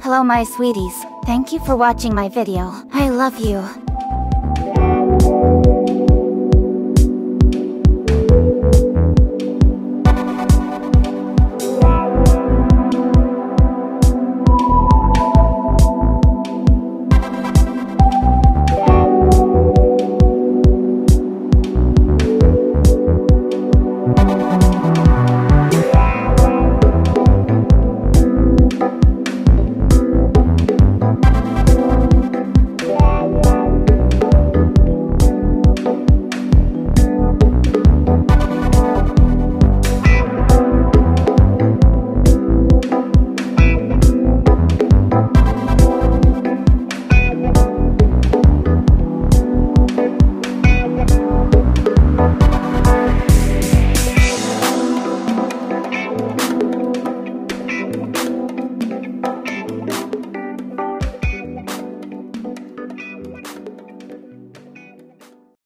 Hello my sweeties, thank you for watching my video. I love you.